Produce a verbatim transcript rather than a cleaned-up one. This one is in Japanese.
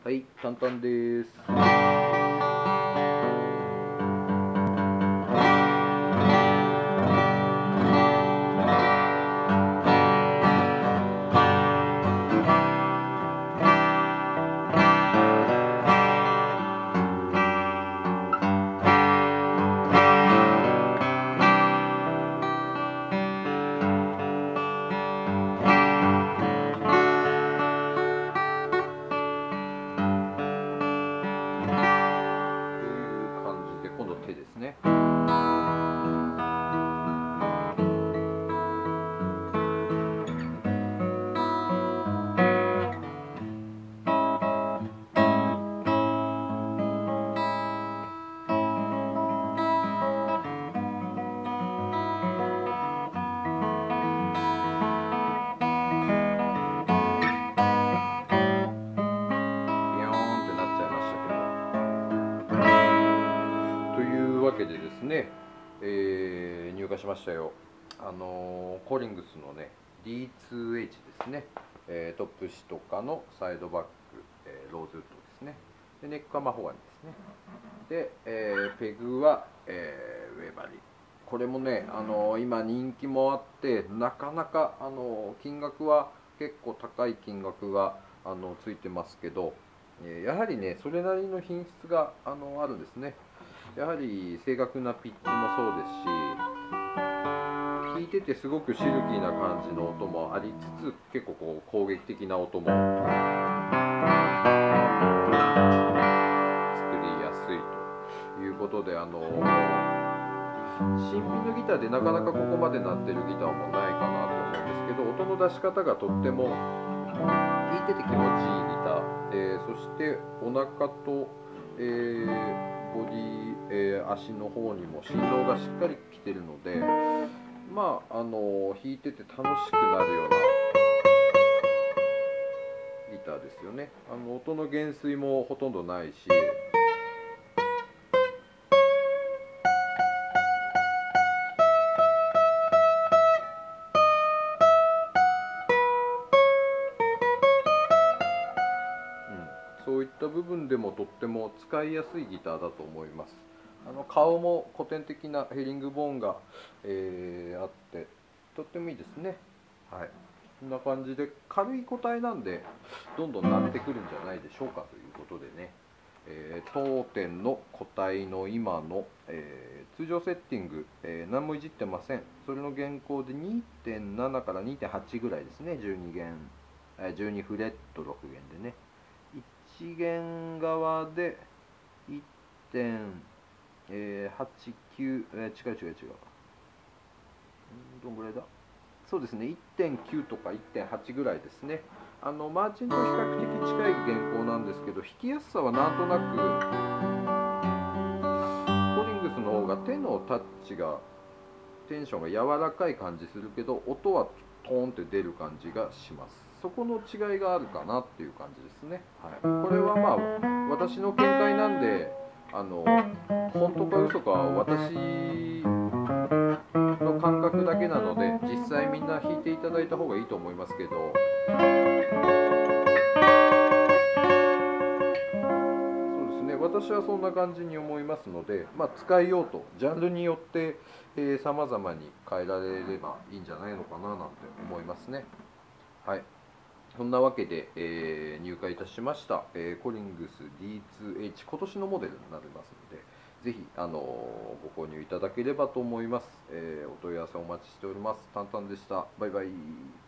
はい、タンタンです。今度手ですね。というわけでですね、えー、入荷しましたよ。あのー、コリングスのね ディーツーエイチ ですね、えー、トップ紙とかのサイドバック、えー、ローズウッドですね。でネックはマホガニですね。で、えー、ペグは、えー、ウェーバリー。これもね、あのー、今人気もあってなかなか、あのー、金額は結構高い金額が、あのー、ついてますけど、えー、やはりねそれなりの品質が、あのー、あるんですね。やはり正確なピッチもそうですし、弾いててすごくシルキーな感じの音もありつつ、結構こう攻撃的な音も作りやすいということで、あの新品のギターでなかなかここまで鳴ってるギターもないかなと思うんですけど、音の出し方がとっても弾いてて気持ちいいギター、えー、そしてお腹と、えー、ボディ、えー、足の方にも振動がしっかりきてるので、まああの弾いてて楽しくなるようなギターですよね。あの音の減衰もほとんどないし、そういった部分でもとっても使いやすいギターだと思います。あの顔も古典的なヘリングボーンが、えー、あってとってもいいですね。はい、こんな感じで軽い個体なんでどんどん鳴ってくるんじゃないでしょうかということでね、えー、当店の個体の今の、えー、通常セッティング、えー、何もいじってません。それの現行で にてんなな から にてんはち ぐらいですね。じゅうに弦、じゅうにフレットろく弦でね、いち弦側で いってんはちきゅう、えー、違う違う違う、どんぐらいだ、そうですね いってんきゅう とか いってんはち ぐらいですね。あのマーチンと比較的近い弦高なんですけど、弾きやすさはなんとなくコリングスの方が手のタッチがテンションが柔らかい感じするけど、音はトーンって出る感じがします。そこの違いがあるかなっていう感じですね。はい、これはまあ私の見解なんで、あの本当か嘘かは私の感覚だけなので、実際みんな弾いていただいた方がいいと思いますけど、そうですね、私はそんな感じに思いますので、まあ、使い用途ジャンルによってさまざまに変えられればいいんじゃないのかななんて思いますね。はい、そんなわけで、えー、入荷いたしました、えー、コリングス ディーツーエイチ、 今年のモデルになりますので、ぜひ、あのー、ご購入いただければと思います。えー、お問い合わせお待ちしております。タンタンでした。バイバイ。